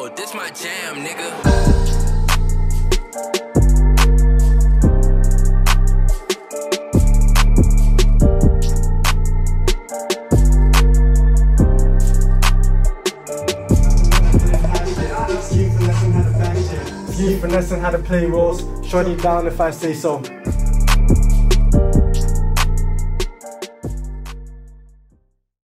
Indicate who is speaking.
Speaker 1: Yo, this my jam, nigga.
Speaker 2: You finessing how to play roles, shut it down if I say so.